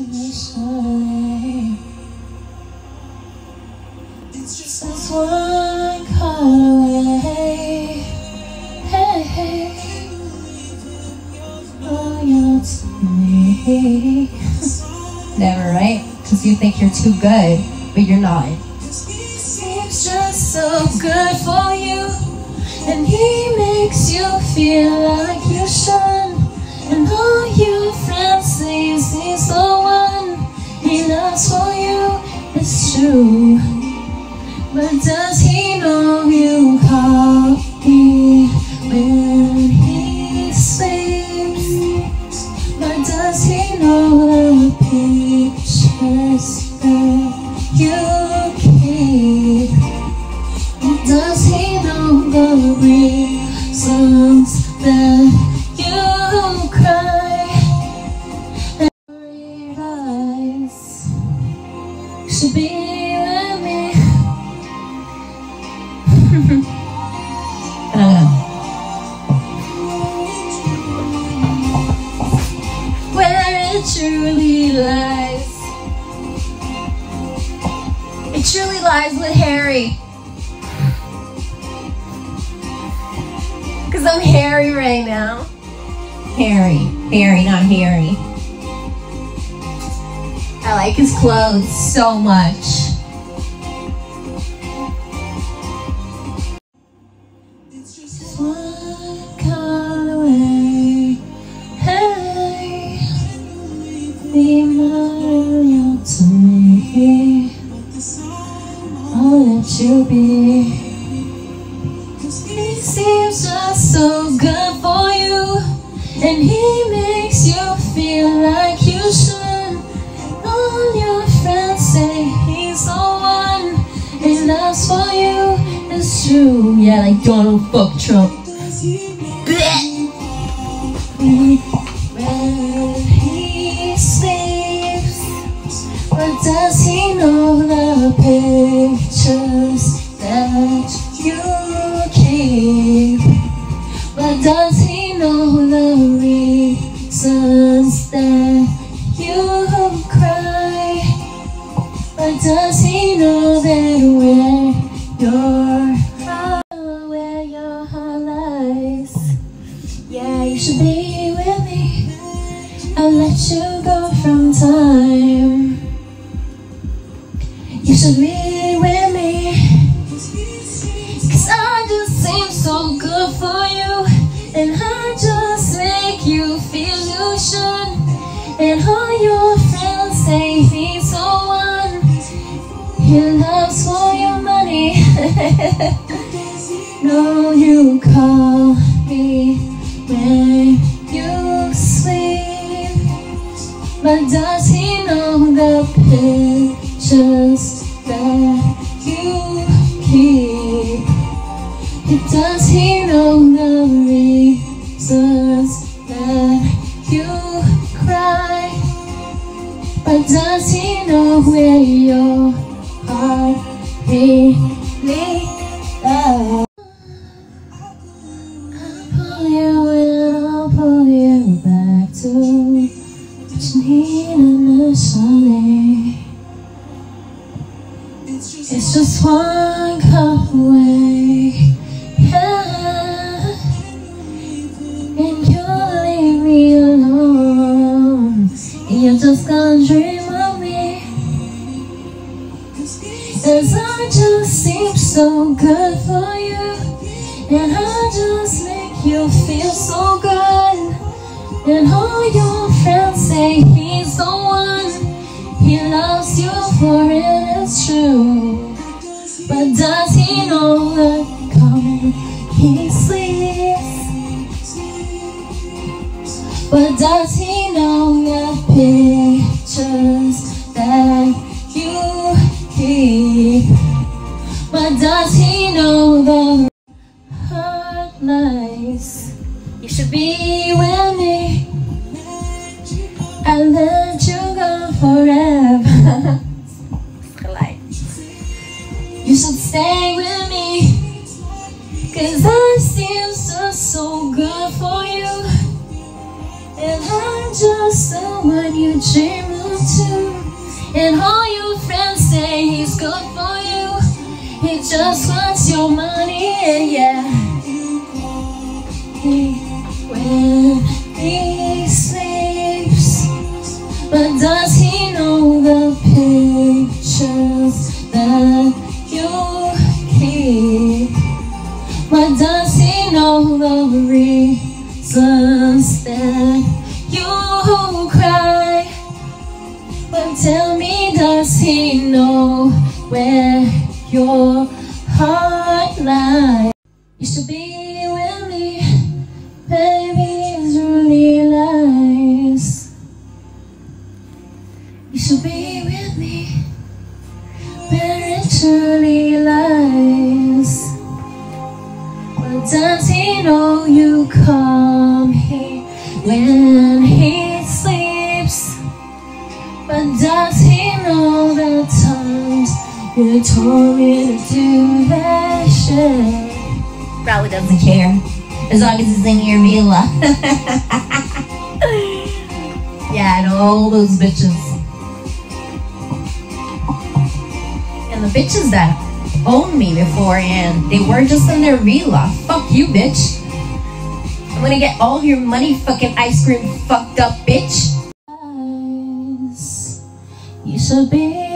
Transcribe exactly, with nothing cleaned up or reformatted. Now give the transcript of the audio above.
destination. It's just one call away. Hey, hey. Oh, you're to me. Never, right? Because you think you're too good, but you're not. Seems just so good for you, and he makes you feel like you should. And all your friends say he's the one he loves for you. It's true, but does he know you call me when he sleeps? But does he know the pictures that you keep? Does he know the reasons that you cry? And your eyes should be with me. uh. Where it truly lies, it truly lies with Harry. Cause I'm Harry right now. Harry, Harry, not Harry. I like his clothes so much. Just one call away. Hey, be loyal to me. I'll let you be. He seems just so good for you, and he makes you feel like you should. All your friends say he's the one he loves for you. It's true, yeah, like Donald fuck Trump. When he sleeps, but does he know the pictures that you keep? But does he know the reasons that you cry? But does he know that where your heart, where your heart lies? Yeah, you should be with me. I'll let you go from time. You should be with me, cause I just seem so good for you, and I just make you feel you should. And all your friends say he's the one he loves for your money. No, you call me when you sleep, but does he know the pictures that you keep? Does he know the reasons that you cry? But does he know where your heart really lies? I'll pull you in, I'll pull you back to what you need initially. It's just one call away, yeah. And you leave me alone, and you're just gonna dream of me. Cause I just seem so good for you, and I just make you feel so good. And all your friends say he's the one he loves you for, it is true. But does he know that come he sleeps? But does he know the pictures that you keep? But does he know the heart lies? You should be with me. I let you go forever. You should stay with me, cause I seem just so good for you, and I'm just the one you dream of too. And all your friends say he's good for you. He just wants your money, and yeah. He, when he sleeps, but does he know the pictures that you keep? But does he know the reasons that you cry? But tell me, does he know where your heart lies? You should be with me, baby, it's really lies. You should be with me, where it truly lies. But does he know you come here when he sleeps? But does he know the times you told me to do that shit? Probably doesn't care, as long as it's in your villa. Yeah, and all those bitches. And the bitches that owned me before and they were just in their villa. Fuck you, bitch. I'm gonna get all your money, fucking ice cream fucked up, bitch. You should be